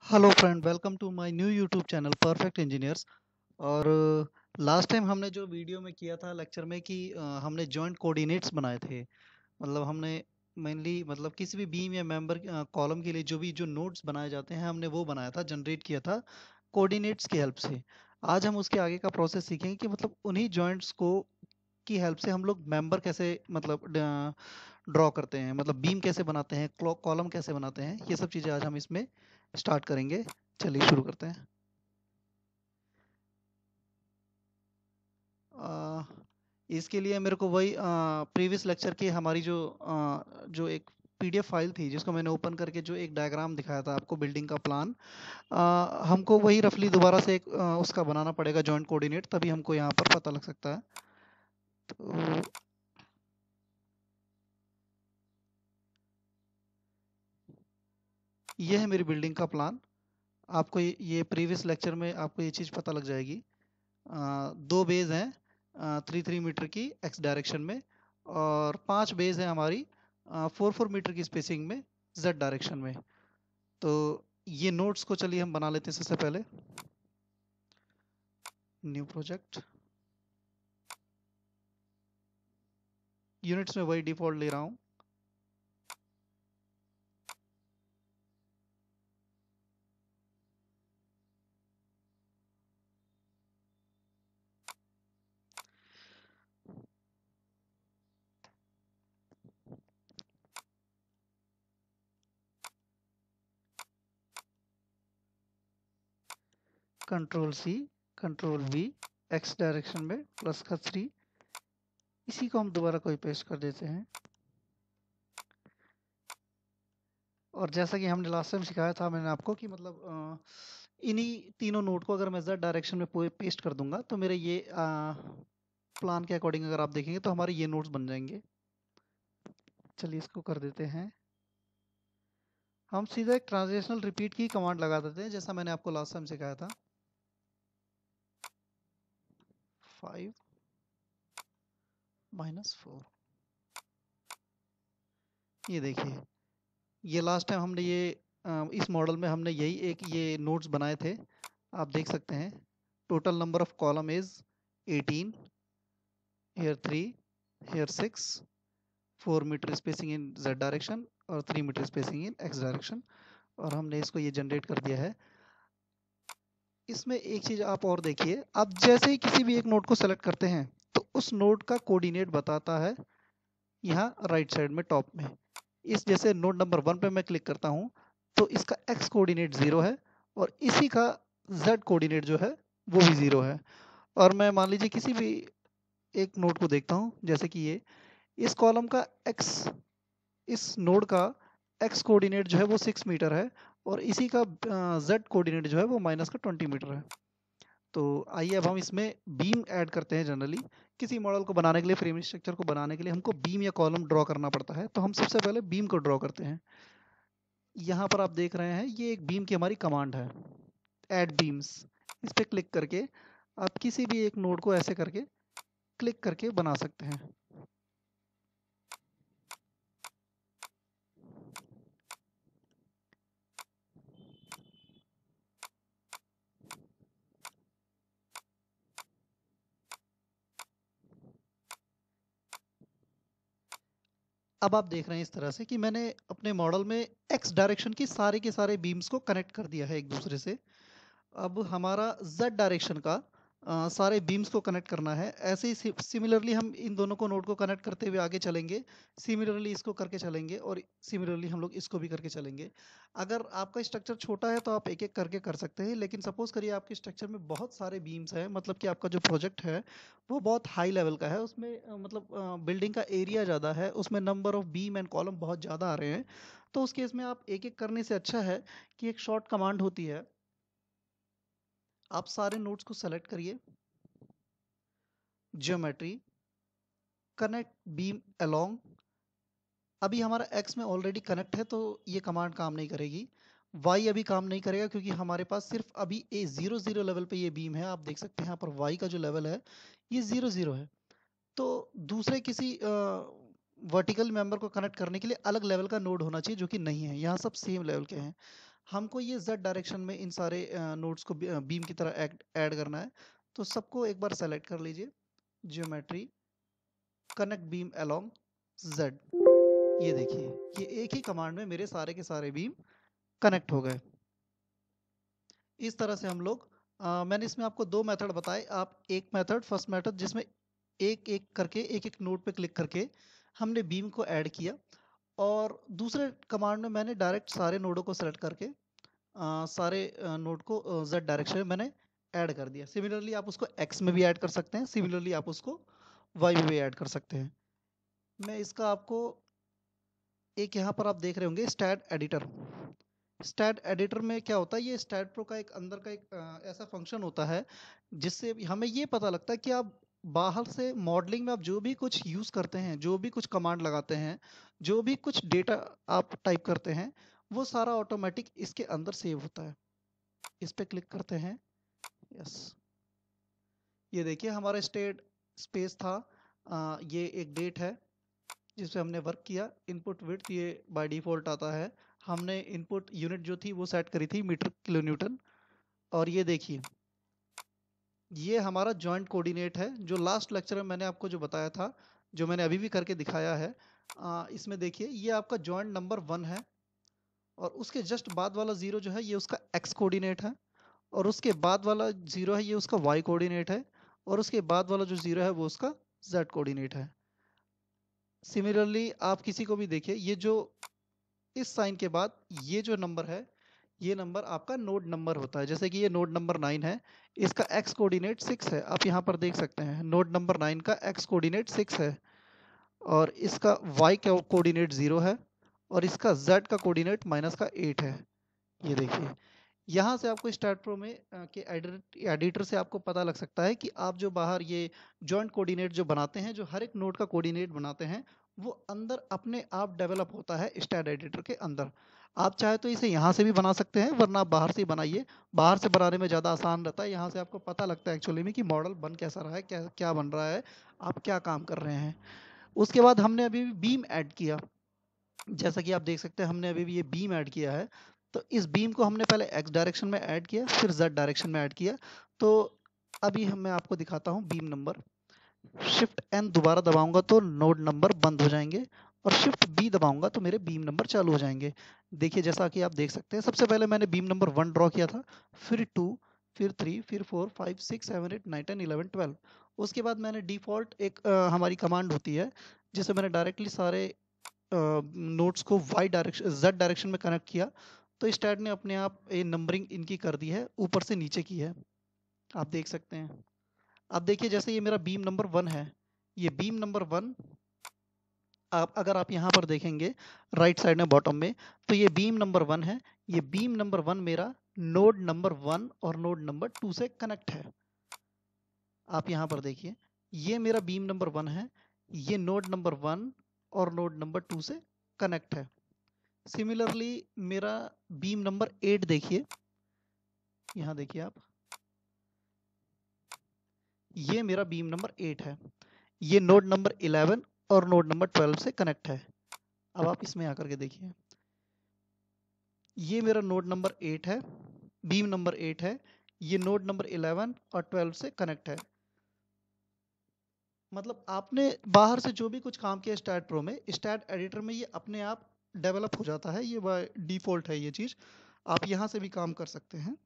Hello friend, welcome to my new YouTube channel perfect engineers. और last time हमने जो video में किया था लेक्चर में कि हमने जॉइंट कोऑर्डिनेट्स बनाए थे। मतलब हमने मेनली मतलब किसी भी बीम या मेंबर कॉलम के लिए जो भी जो नोड्स बनाए जाते हैं हमने वो बनाया था, जनरेट किया था कोऑर्डिनेट्स की हेल्प से। आज हम उसके आगे का प्रोसेस सीखेंगे कि मतलब उन्हीं जॉइंट्स को की हेल्प से हम लोग मेंबर कैसे मतलब ड्रॉ करते हैं, मतलब बीम कैसे बनाते हैं, कॉलम कैसे बनाते हैं। ये सब चीज़ें आज हम इसमें स्टार्ट करेंगे। चलिए शुरू करते हैं। अ, इसके लिए मेरे को वही प्रीवियस लेक्चर की हमारी जो एक पीडीएफ फाइल थी जिसको मैंने ओपन करके जो एक डायग्राम दिखाया था आपको, बिल्डिंग का प्लान। हमको वही रफली दोबारा से एक उसका बनाना पड़ेगा जॉइंट कोऑर्डिनेट, तभी हमको यहाँ पर पता लग सकता है। तो ये है मेरी बिल्डिंग का प्लान। आपको ये प्रीवियस लेक्चर में आपको ये चीज़ पता लग जाएगी। दो बेज हैं 3-3 मीटर की एक्स डायरेक्शन में, और 5 बेज हैं हमारी 4-4 मीटर की स्पेसिंग में जेड डायरेक्शन में। तो ये नोट्स को चलिए हम बना लेते हैं। सबसे पहले न्यू प्रोजेक्ट, यूनिट्स में वही डिफॉल्ट ले रहा हूँ। Control C, control V, X direction में प्लस का 3। इसी को हम दोबारा कोई पेस्ट कर देते हैं। और जैसा कि हमने लास्ट टाइम सिखाया था मैंने आपको कि मतलब इन्हीं तीनों नोट को अगर मैं जेड डायरेक्शन में पेस्ट कर दूंगा तो मेरे ये प्लान के अकॉर्डिंग अगर आप देखेंगे तो हमारे ये नोट्स बन जाएंगे। चलिए इसको कर देते हैं। हम सीधा एक ट्रांजिशनल रिपीट की कमांड लगा देते हैं जैसा मैंने आपको लास्ट टाइम सिखाया था। 5 - 4। ये देखिए, ये लास्ट टाइम हमने ये इस मॉडल में हमने यही एक ये नोट्स बनाए थे। आप देख सकते हैं total number of column is 18, here 3, here 6, 4 metre spacing in Z direction और 3 metre spacing in X direction. और हमने इसको ये जनरेट कर दिया है। इसमें एक चीज आप और देखिए, आप जैसे ही किसी भी एक नोड को सेलेक्ट करते हैं तो उस नोड का कोऑर्डिनेट बताता है यहाँ राइट साइड में टॉप में। इस जैसे नोड नंबर 1 पे मैं क्लिक करता हूँ तो इसका एक्स कोऑर्डिनेट 0 है और इसी का जेड कोऑर्डिनेट जो है वो भी 0 है। और मैं मान लीजिए किसी भी एक नोड को देखता हूँ, जैसे कि ये इस कॉलम का एक्स, इस नोड का एक्स कोऑर्डिनेट जो है वो 6 मीटर है और इसी का जेड कोऑर्डिनेट जो है वो -20 मीटर है। तो आइए अब हम इसमें बीम ऐड करते हैं। जनरली किसी मॉडल को बनाने के लिए, फ्रेम स्ट्रक्चर को बनाने के लिए हमको बीम या कॉलम ड्रॉ करना पड़ता है। तो हम सबसे पहले बीम को ड्रॉ करते हैं। यहाँ पर आप देख रहे हैं ये एक बीम की हमारी कमांड है, ऐड बीम्स। इस पर क्लिक करके आप किसी भी एक नोड को ऐसे करके क्लिक करके बना सकते हैं। अब आप देख रहे हैं इस तरह से कि मैंने अपने मॉडल में एक्स डायरेक्शन की सारे के सारे बीम्स को कनेक्ट कर दिया है एक दूसरे से। अब हमारा जेड डायरेक्शन का सारे बीम्स को कनेक्ट करना है। ऐसे ही सिमिलरली हम इन दोनों को नोड को कनेक्ट करते हुए आगे चलेंगे। सिमिलरली इसको करके चलेंगे और सिमिलरली हम लोग इसको भी करके चलेंगे। अगर आपका स्ट्रक्चर छोटा है तो आप एक एक करके कर सकते हैं, लेकिन सपोज करिए आपके स्ट्रक्चर में बहुत सारे बीम्स हैं, मतलब कि आपका जो प्रोजेक्ट है वो बहुत हाई लेवल का है, उसमें मतलब बिल्डिंग का एरिया ज़्यादा है, उसमें number of beam and column बहुत ज़्यादा आ रहे हैं। तो उस केस में आप एक एक करने से अच्छा है कि एक शॉर्ट कमांड होती है। आप सारे नोड्स को सेलेक्ट करिए, ज्योमेट्री, कनेक्ट बीम अलोंग। अभी हमारा एक्स में ऑलरेडी कनेक्ट है तो ये कमांड काम नहीं करेगी। वाई अभी काम नहीं करेगा क्योंकि हमारे पास सिर्फ अभी ए 0 0 लेवल पे ये बीम है। आप देख सकते हैं यहाँ पर वाई का जो लेवल है ये 0 0 है। तो दूसरे किसी वर्टिकल मेंबर को कनेक्ट करने के लिए अलग लेवल का नोड होना चाहिए, जो कि नहीं है। यहाँ सब सेम लेवल के हैं। हमको ये z डायरेक्शन में इन सारे नोड्स को बीम की तरह ऐड करना है। तो सबको एक बार सेलेक्ट कर लीजिए, geometry, connect beam along z। ये देखिए, ये एक ही कमांड में मेरे सारे के सारे बीम कनेक्ट हो गए। इस तरह से हम लोग मैंने इसमें आपको दो मेथड बताए। आप एक मेथड, फर्स्ट मेथड, जिसमें एक एक करके एक एक नोड पे क्लिक करके हमने बीम को ऐड किया, और दूसरे कमांड में मैंने डायरेक्ट सारे नोडों को सेलेक्ट करके सारे नोड को z डायरेक्शन में मैंने ऐड कर दिया। सिमिलरली आप उसको x में भी ऐड कर सकते हैं, सिमिलरली आप उसको y में भी ऐड कर सकते हैं। मैं इसका आपको एक यहाँ पर आप देख रहे होंगे स्टैड एडिटर। स्टैड एडिटर में क्या होता है, ये स्टैड प्रो का एक अंदर का एक ऐसा फंक्शन होता है जिससे हमें ये पता लगता है कि आप बाहर से मॉडलिंग में आप जो भी कुछ यूज़ करते हैं, जो भी कुछ कमांड लगाते हैं, जो भी कुछ डेटा आप टाइप करते हैं, वो सारा ऑटोमेटिक इसके अंदर सेव होता है। इस पे क्लिक करते हैं, यस, ये देखिए हमारा स्टेट स्पेस था, ये एक डेट है जिस पे हमने वर्क किया। इनपुट विड्थ ये बाय डिफॉल्ट आता है। हमने इनपुट यूनिट जो थी वो सेट करी थी मीटर किलो न्यूटन। और ये देखिए, ये हमारा जॉइंट कोऑर्डिनेट है, जो लास्ट लेक्चर में मैंने आपको जो बताया था, जो मैंने अभी भी करके दिखाया है। इसमें देखिए ये आपका जॉइंट नंबर 1 है, और उसके जस्ट बाद वाला जीरो जो है ये उसका एक्स कोऑर्डिनेट है, और उसके बाद वाला जीरो है ये उसका वाई कोऑर्डिनेट है, और उसके बाद वाला जो जीरो है वो उसका जेड कोऑर्डिनेट है। सिमिलरली आप किसी को भी देखिए, ये जो इस साइन के बाद ये जो नंबर है, ये नंबर आपका नोड नंबर होता है। जैसे कि ये नोड नंबर 9 है, इसका एक्स कोऑर्डिनेट 6 है। आप यहाँ पर देख सकते हैं नोड नंबर 9 का एक्स कोऑर्डिनेट 6 है, और इसका वाई का कोऑर्डिनेट 0 है, और इसका जेड का कोऑर्डिनेट -8 है। ये देखिए, यहाँ से आपको स्टार्ट प्रो में के एडिटर से आपको पता लग सकता है कि आप जो बाहर ये जॉइंट कोऑर्डिनेट जो बनाते हैं, जो हर एक नोड का कोऑर्डिनेट बनाते हैं, वो अंदर अपने आप डेवलप होता है स्टैड एडिटर के अंदर। आप चाहे तो इसे यहाँ से भी बना सकते हैं, वरना आप बाहर से ही बनाइए। बाहर से बनाने में ज़्यादा आसान रहता है, यहाँ से आपको पता लगता है एक्चुअली में कि मॉडल बन कैसा रहा है, क्या क्या बन रहा है, आप क्या काम कर रहे हैं। उसके बाद हमने अभी बीम ऐड किया, जैसा कि आप देख सकते हैं हमने अभी भी ये बीम ऐड किया है। तो इस बीम को हमने पहले एक्स डायरेक्शन में ऐड किया, फिर जेड डायरेक्शन में ऐड किया। तो अभी मैं आपको दिखाता हूँ बीम नंबर। शिफ्ट एन दोबारा दबाऊंगा तो नोड नंबर बंद हो जाएंगे, और शिफ्ट बी दबाऊंगा तो मेरे बीम नंबर चालू हो जाएंगे। देखिए जैसा कि आप देख सकते हैं, सबसे पहले मैंने बीम नंबर 1 ड्रॉ किया था, फिर 2, फिर 3, फिर 4, 5, 6, 7, 8, 9, 10, 11, 12। उसके बाद मैंने डिफॉल्ट एक हमारी कमांड होती है जिसे मैंने डायरेक्टली सारे नोट्स को वाई डायरेक्शन जेड डायरेक्शन में कनेक्ट किया। तो स्टैड ने अपने आप ये नंबरिंग इनकी कर दी है, ऊपर से नीचे की है, आप देख सकते हैं। अब देखिए जैसे ये मेरा बीम नंबर 1 है, ये बीम नंबर 1, आप अगर आप यहाँ पर देखेंगे राइट साइड में बॉटम में, तो ये बीम नंबर 1 है। ये बीम नंबर 1 मेरा नोड नंबर 1 और नोड नंबर 2 से कनेक्ट है। आप यहाँ पर देखिए, ये मेरा बीम नंबर 1 है, ये नोड नंबर 1 और नोड नंबर 2 से कनेक्ट है। सिमिलरली मेरा बीम नंबर 8 देखिए, यहाँ देखिए आप, ये मेरा बीम नंबर 8 है, ये नोड नंबर 11 और नोड नंबर 12 से कनेक्ट है। अब आप इसमें आकर के देखिए, ये मेरा नोड नंबर 8 है, बीम नंबर 8 है, ये नोड नंबर 11 और 12 से कनेक्ट है। मतलब आपने बाहर से जो भी कुछ काम किया स्टैड प्रो में, स्टैड एडिटर में ये अपने आप डेवलप हो जाता है, ये बाय डिफॉल्ट है ये चीज़। आप यहाँ से भी काम कर सकते हैं।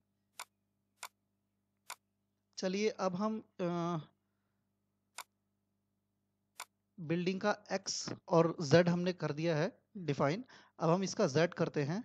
चलिए अब हम बिल्डिंग का एक्स और जेड हमने कर दिया है डिफाइन। अब हम इसका जेड करते हैं।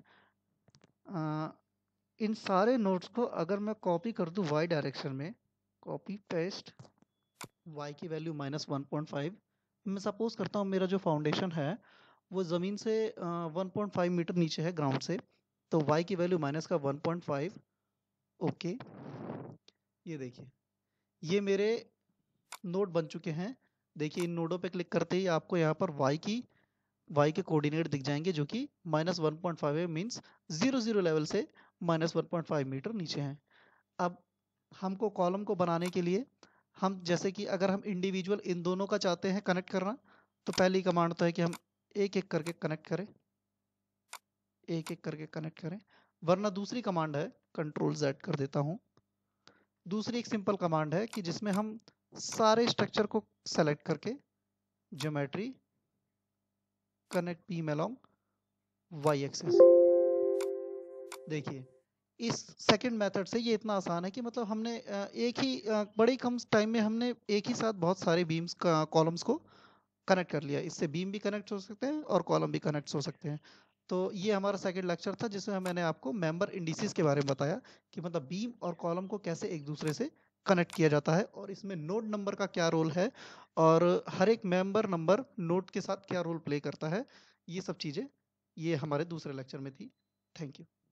इन सारे नोट्स को अगर मैं कॉपी कर दूं वाई डायरेक्शन में, कॉपी पेस्ट, वाई की वैल्यू -1.5। मैं सपोज करता हूँ मेरा जो फाउंडेशन है वो ज़मीन से 1.5 मीटर नीचे है ग्राउंड से, तो वाई की वैल्यू माइनस का 1.5। ओके, ये देखिए ये मेरे नोड बन चुके हैं। देखिए इन नोडों पे क्लिक करते ही आपको यहाँ पर वाई के कोऑर्डिनेट दिख जाएंगे, जो कि -1.5 है, मीन्स 0 लेवल से -1.5 मीटर नीचे हैं। अब हमको कॉलम को बनाने के लिए, हम जैसे कि अगर हम इंडिविजुअल इन दोनों का चाहते हैं कनेक्ट करना, तो पहली कमांड तो है कि हम एक एक करके कनेक्ट करें, एक एक करके कनेक्ट करें। वरना दूसरी कमांड है, कंट्रोल Z कर देता हूँ। दूसरी एक सिंपल कमांड है कि जिसमें हम सारे स्ट्रक्चर को सेलेक्ट करके geometry connect beam along y axis. देखिए इस सेकंड मेथड से ये इतना आसान है कि मतलब हमने एक ही बड़े ही कम टाइम में हमने एक ही साथ बहुत सारे बीम्स का कॉलम्स को कनेक्ट कर लिया। इससे बीम भी कनेक्ट हो सकते हैं और कॉलम भी कनेक्ट हो सकते हैं। तो ये हमारा सेकंड लेक्चर था जिसमें मैंने आपको मेंबर इंडिसेस के बारे में बताया कि मतलब बीम और कॉलम को कैसे एक दूसरे से कनेक्ट किया जाता है और इसमें नोड नंबर का क्या रोल है और हर एक मेंबर नंबर नोड के साथ क्या रोल प्ले करता है। ये सब चीज़ें ये हमारे दूसरे लेक्चर में थी। Thank you.